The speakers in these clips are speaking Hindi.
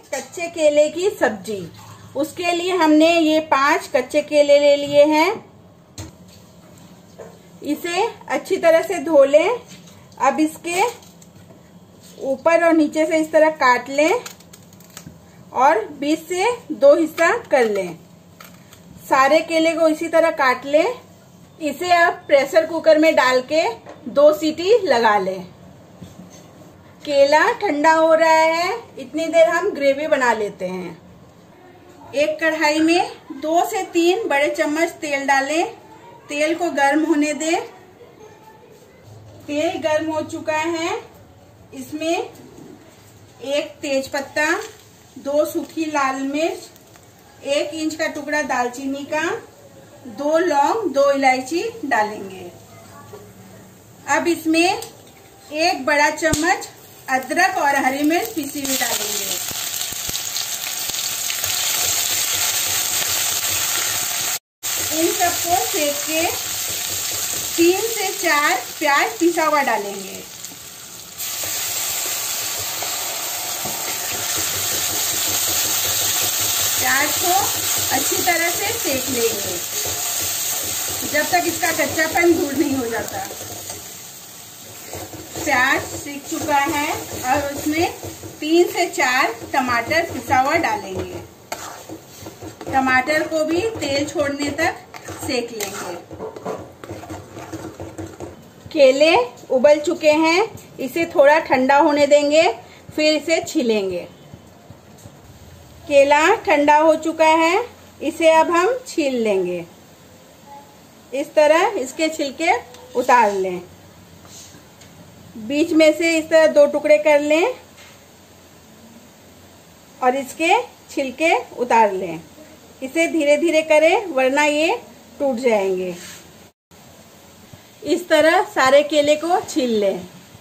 कच्चे केले की सब्जी। उसके लिए हमने ये 5 कच्चे केले ले लिए हैं। इसे अच्छी तरह से धो लें। अब इसके ऊपर और नीचे से इस तरह काट लें और बीच से 2 हिस्सा कर लें। सारे केले को इसी तरह काट लें। इसे अब प्रेशर कुकर में डाल के 2 सीटी लगा लें। केला ठंडा हो रहा है, इतनी देर हम ग्रेवी बना लेते हैं। एक कढ़ाई में 2 से 3 बड़े चम्मच तेल डालें। तेल को गर्म होने दें। तेल गर्म हो चुका है। इसमें 1 तेज पत्ता, 2 सूखी लाल मिर्च, 1 इंच का टुकड़ा दालचीनी का, 2 लौंग, 2 इलायची डालेंगे। अब इसमें 1 बड़ा चम्मच अदरक और हरी मिर्च पीसी हुई डालेंगे। इन सबको सेक के 3 से 4 प्याज पिसा हुआ डालेंगे। प्याज को अच्छी तरह से सेक लेंगे जब तक इसका कच्चापन दूर नहीं हो जाता। प्याज सीख चुका है और उसमें 3 से 4 टमाटर पिसा हुआ डालेंगे। टमाटर को भी तेल छोड़ने तक सेक लेंगे। केले उबल चुके हैं, इसे थोड़ा ठंडा होने देंगे, फिर इसे छीलेंगे। केला ठंडा हो चुका है, इसे अब हम छील लेंगे। इस तरह इसके छिलके उतार लें। बीच में से इस तरह 2 टुकड़े कर लें और इसके छिलके उतार लें। इसे धीरे धीरे करें वरना ये टूट जाएंगे। इस तरह सारे केले को छील लें।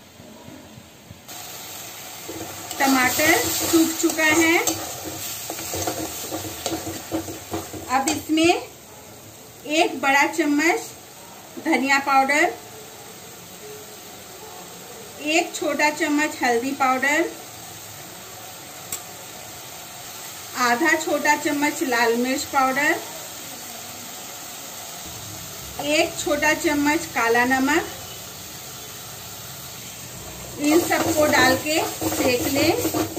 टमाटर सूख चुका है। अब इसमें 1 बड़ा चम्मच धनिया पाउडर, 1 छोटा चम्मच हल्दी पाउडर, आधा छोटा चम्मच लाल मिर्च पाउडर, 1 छोटा चम्मच काला नमक। इन सबको डाल के सेक लें।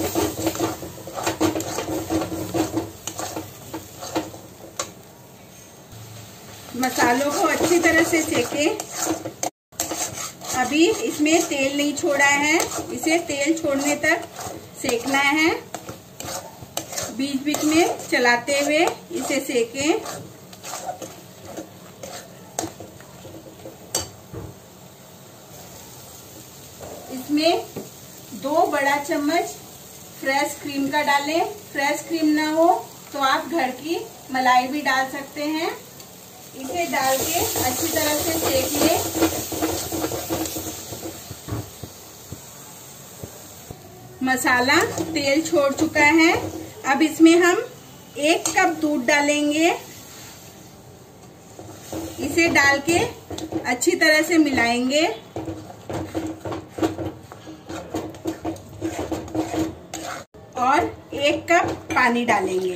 मसालों को अच्छी तरह से सेकें। अभी इसमें तेल नहीं छोड़ा है, इसे तेल छोड़ने तक सेकना है। बीच बीच में चलाते हुए इसे सेकें। इसमें 2 बड़ा चम्मच फ्रेश क्रीम का डालें। फ्रेश क्रीम ना हो तो आप घर की मलाई भी डाल सकते हैं। इसे डाल के अच्छी तरह से सेक लें। मसाला तेल छोड़ चुका है। अब इसमें हम 1 कप दूध डालेंगे। इसे डाल के अच्छी तरह से मिलाएंगे। और 1 कप पानी डालेंगे।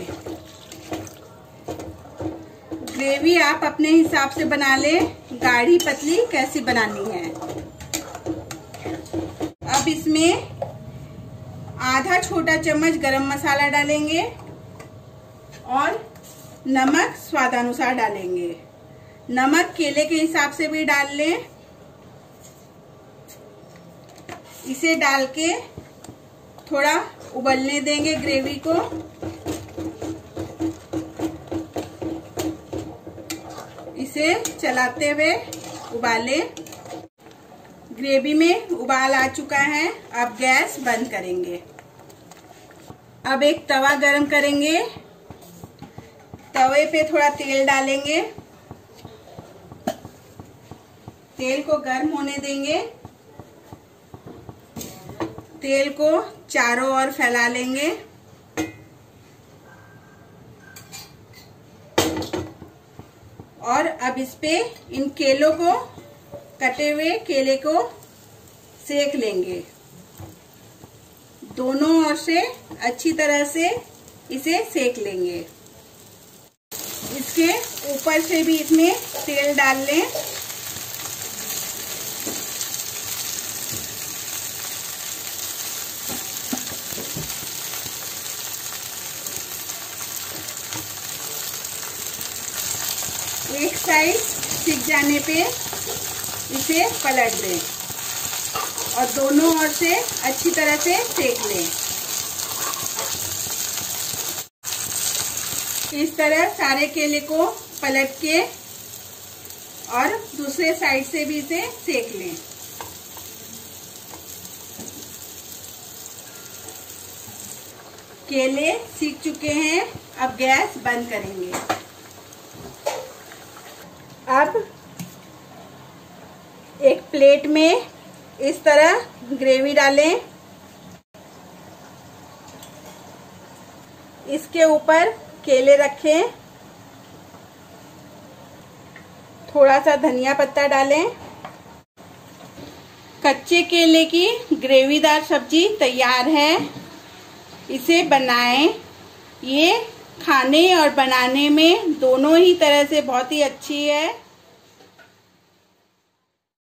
ग्रेवी आप अपने हिसाब से बना लें, गाढ़ी पतली कैसी बनानी है। अब इसमें आधा छोटा चम्मच गरम मसाला डालेंगे और नमक स्वादानुसार डालेंगे। नमक केले के हिसाब से भी डाल लें। इसे डाल के थोड़ा उबलने देंगे ग्रेवी को। इसे चलाते हुए उबालें। ग्रेवी में उबाल आ चुका है। अब गैस बंद करेंगे। अब एक तवा गरम करेंगे। तवे पे थोड़ा तेल डालेंगे। तेल को गर्म होने देंगे। तेल को चारों ओर फैला लेंगे। और अब इस पे इन केलों को, कटे हुए केले को सेक लेंगे। दोनों ओर से अच्छी तरह से इसे सेक लेंगे। इसके ऊपर से भी इसमें तेल डाल लें। एक साइड सिक जाने पे इसे पलट दें और दोनों ओर से अच्छी तरह से सेक लें। इस तरह सारे केले को पलट के और दूसरे साइड से भी इसे सेक लें। केले सीख चुके हैं, अब गैस बंद करेंगे। अब एक प्लेट में इस तरह ग्रेवी डालें। इसके ऊपर केले रखें, थोड़ा सा धनिया पत्ता डालें। कच्चे केले की ग्रेवीदार सब्जी तैयार है। इसे बनाएं। ये खाने और बनाने में दोनों ही तरह से बहुत ही अच्छी है।